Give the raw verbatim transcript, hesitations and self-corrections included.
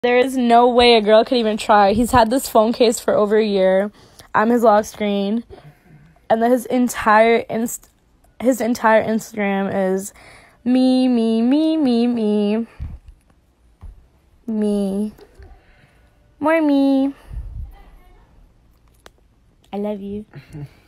There is no way a girl could even try. He's had this phone case for over a year. I'm his lock screen. And then his entire inst- his entire Instagram is me, me, me, me, me. Me. More me. I love you.